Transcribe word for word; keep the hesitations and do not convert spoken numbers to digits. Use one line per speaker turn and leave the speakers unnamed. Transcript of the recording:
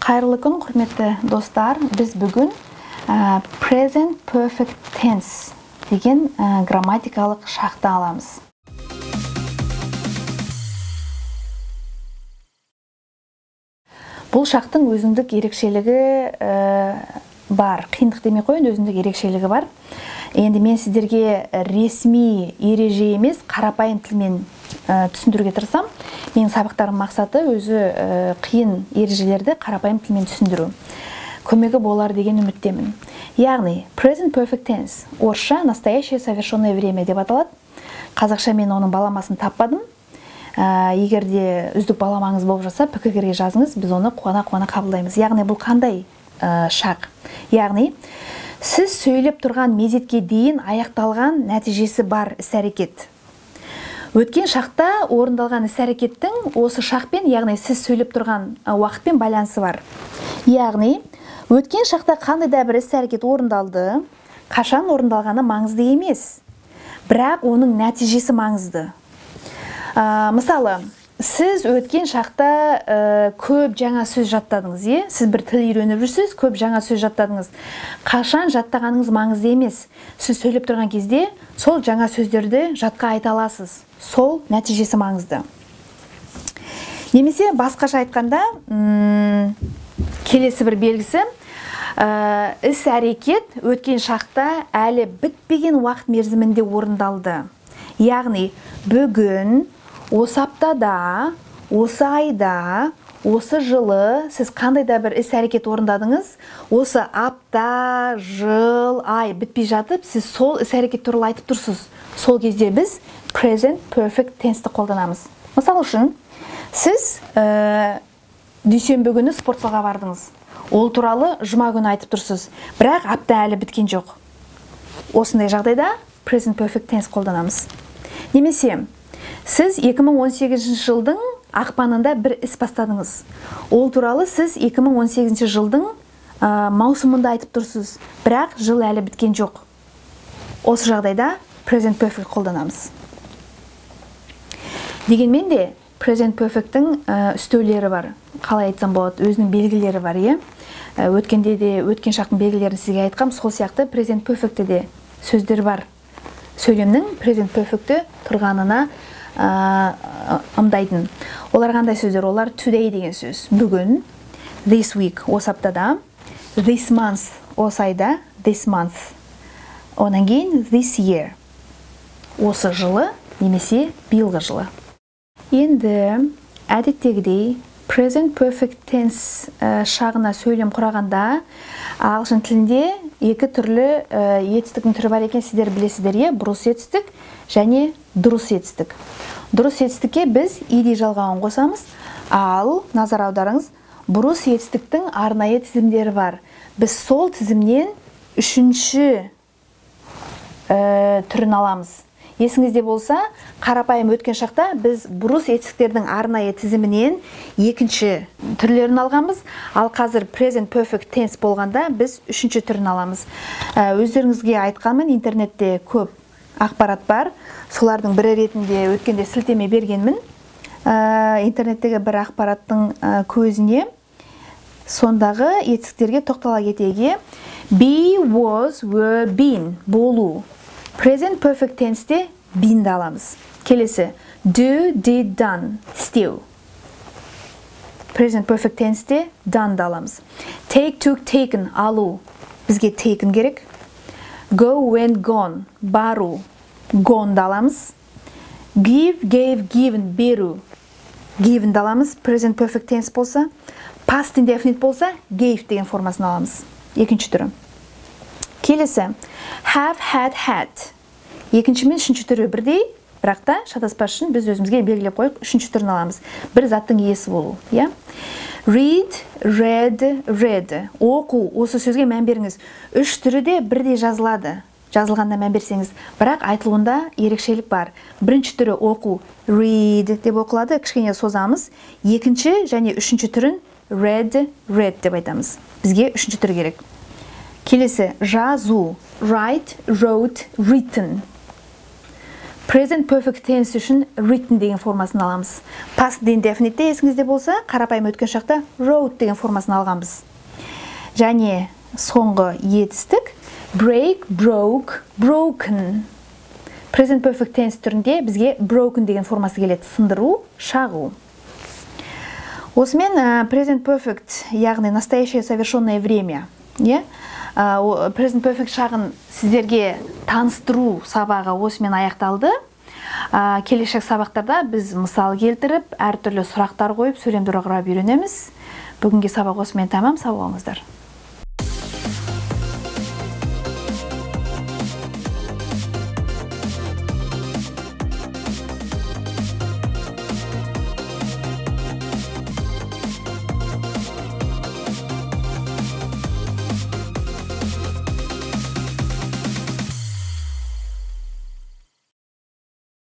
Қайырлы күн, құрметті достар. Біз бүгін ә, present perfect tense деген ә, грамматикалық шақты аламыз. Бұл шақтың өзіндік ерекшелігі ә, бар. Қиындық демей қойын, өзіндік ерекшелігі бар. Енді мен сіздерге ресми ереже емес, қарапайым тілмен ә, түсіндіруге тырысам. Менің сабақтарым мақсаты өзі ә, қиын ережелерді қарапайым тілмен түсіндіру. Көмегі болар деген үміттемін. Яғни, present perfect tense, орысша настоящее совершенное время деп аталады. Қазақша мен оның баламасын таппадым. Ә, егер де үздік баламаңыз болып жатса, пікірге жазыңыз, біз оны қуана-қуана қабылдаймыз. Яғни, бұл қандай ә, шақ? Яғни, сіз сөйлеп тұрған мезетке дейін аяқталған нәтижесі бар іс-әрекет. Өткен шақта орындалған іс-әрекеттің осы шақпен, яғни сіз сөйлеп тұрған уақытпен байланысы бар. Яғни, өткен шақта қандай да бір іс-әрекет орындалды, қашан орындалғаны маңызды емес, бірақ оның нәтижесі маңызды. Ә, мысалы, сіз өткен шақта ә, көп жаңа сөз жаттадыңыз, е? Сіз бір тіл үйреніп жүрсіз, көп жаңа сөз жаттадыңыз. Қашан жаттағаныңыз маңызды емес. Сіз сөйлеп тұрған кезде сол жаңа сөздерді жатқа айта аласыз. Сол нәтижесі маңызды. Немесе басқаша айтқанда, м келесі бір белгісі, ә, іс-әрекет өткен шақта әлі бітпеген уақыт мерзімінде орындалды. Яғни, бүгін, осы аптада, осы айда, осы жылы сіз қандай да бір іс-әрекет орындадыңыз, осы апта, жыл, ай бітпей жатып, сіз сол іс-әрекет туралы айтып тұрсыз. Сол кезде біз present perfect tense'ті қолданамыз. Мысалы үшін, сіз ә, дүйсенбі күні спортзалға бардыңыз. Ол туралы жұма күні айтып тұрсыз. Бірақ апта әлі біткен жоқ. Осындай жағдайда present perfect tense қолданамыз. Немесе, сіз екі мың он сегізінші жылдың ақпанында бір іс бастадыңыз. Ол туралы сіз екі мың он сегізінші жылдың ә, маусымында айтып тұрсыз. Бірақ жыл әлі біткен жоқ. Осы жағдайда present perfect қолданамыз. Дегенмен де present perfect'тің ә, үстеулері бар. Қалай айтсам болады, өзінің белгілері бар, е? Ә, өткенде де өткен шақтың белгілерін сізге айтқам, сол сияқты present perfect'те де сөздер бар. Сөйлемнің present perfect'ті тұрғанына ымдайтын. Олар қандай сөздер? Олар today деген сөз. Бүгін, this week, осы аптада, this month, осы айда, this month. Онан кейін this year, осы жылы, немесе биылғы жылы. Енді әдеттегідей present perfect tense шағына сөйлем құрағанда ағылшын тілінде екі түрлі етістіктің түрі бар екен, сіздер білесіздер, е? Бұрыс етістік және дұрыс етістік. Дұрыс етістікке біз иди жалғауын қосамыз, ал назар аударыңыз, бұрыс етістіктің арнайы тізімдері бар. Біз сол тізімнен үшінші ә, түрін аламыз. Есіңізде болса, қарапайым өткен шақта біз бұрыс етістіктердің арнайы тізімінен екінші түрлерін алғанбыз, ал қазір present perfect tense болғанда біз үшінші түрін аламыз. Ә, өздеріңізге айтқанмын, интернетте көп ақпарат бар. Солардың бірі ретінде өткенде сілтеме бергенмін. Ә, интернеттегі бір ақпараттың ә, көзіне сондағы етістіктерге тоқтала кетеге. Be, was, were, been, болу. Present perfect tense'те been'ді аламыз. Келесі, do, did, done, істеу. Present perfect tense'те done'ді аламыз. Take, took, taken, алу. Бізге taken керек. Go, went, gone, бару. Gone'ді аламыз. Give, gave, given, беру. Given'ді аламыз. Present perfect tense болса. Past indefinite болса, gave деген формасын аламыз. Екінші түрі. Келесі, have, had, had. Екінші мен үшінші түрі бірдей, бірақ та шатаспас үшін біз өзімізге белгілеп қойып, үшінші түрін аламыз. Бір заттың иесі болу. Yeah? Read, read, read. Оқу, осы сөзге мән беріңіз. Үш түрі де бірдей жазылады. Жазылғанда мән берсеңіз. Бірақ айтылуында ерекшелік бар. Бірінші түрі оқу, read деп оқылады, кішкене созамыз. Екінші және үшінші түрін read, read деп айтамыз. Бізге үшінші түрі керек. Келесі, жазу, write, wrote, written. Present perfect tense үшін written деген формасын аламыз. Past indefinite есіңізде болса, қарапайым өткен шақта wrote деген формасын алғанбыз. Және соңғы етістік break, broke, broken. Present perfect tense түрінде бізге broken деген формасы келеді. Сындыру, шағу. Осымен present perfect, яғни настоящее совершенное время. Present perfect шағын сіздерге таныстыру сабағы осымен аяқталды. Келешек сабақтарда біз мысал келтіріп, әртүрлі сұрақтар қойып, сөйлемдер құрап үйренеміз. Бүгінгі сабақ осымен тамам. Сау болыңыздар.